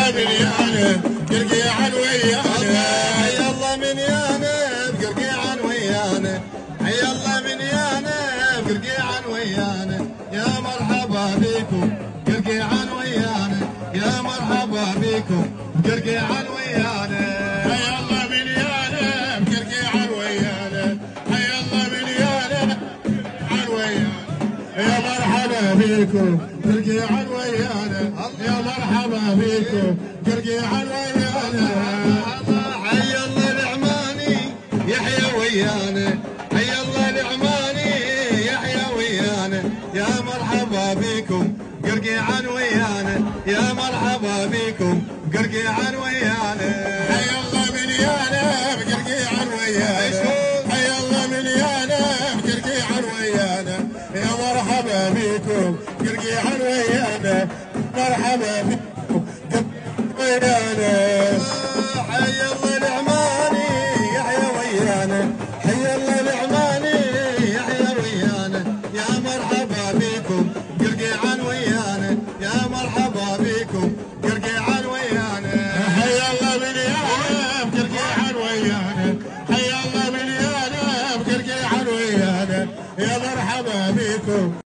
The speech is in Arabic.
من يانا قرقيعا ويانا حي الله من يانا بقرقيعا ويانا حي الله من يانا بقرقيعا ويانا يا مرحبا بكم قرقيعا ويانا يا مرحبا بكم قرقيعا ويانا حي الله من يانا بقرقيعا ويانا حي الله من يانا قرقيعا ويانا يا مرحبا بكم قرقيعا ويانا يا مرحبا بكم قرقيعا ويانا حي الله العماني يحيى ويانا حي الله العماني يحيى ويانا يا مرحبا بكم قرقيعا ويانا يا مرحبا بكم قرقيعا ويانا حي الله من يانا بقرقيعا ويانا حي الله من يانا بقرقيعا ويانا يا مرحبا بكم قرقيعا ويانا مرحبا بكم ويانا